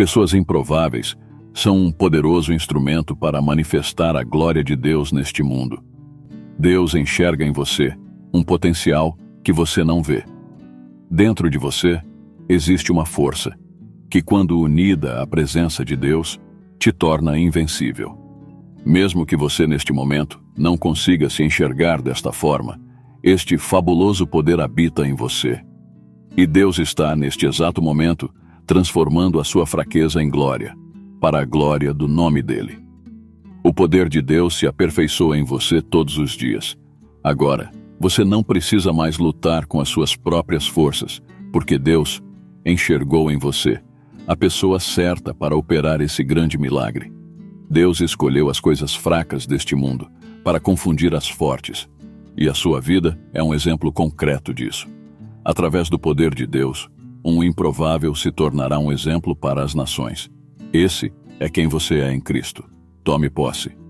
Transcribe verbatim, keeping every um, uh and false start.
Pessoas improváveis são um poderoso instrumento para manifestar a glória de Deus neste mundo. Deus enxerga em você um potencial que você não vê. Dentro de você existe uma força que, quando unida à presença de Deus, te torna invencível. Mesmo que você neste momento não consiga se enxergar desta forma, este fabuloso poder habita em você. E Deus está, neste exato momento, transformando a sua fraqueza em glória, para a glória do nome dele. O poder de Deus se aperfeiçoa em você todos os dias. Agora, você não precisa mais lutar com as suas próprias forças, porque Deus enxergou em você a pessoa certa para operar esse grande milagre. Deus escolheu as coisas fracas deste mundo para confundir as fortes, e a sua vida é um exemplo concreto disso. Através do poder de Deus, um improvável se tornará um exemplo para as nações. Esse é quem você é em Cristo. Tome posse.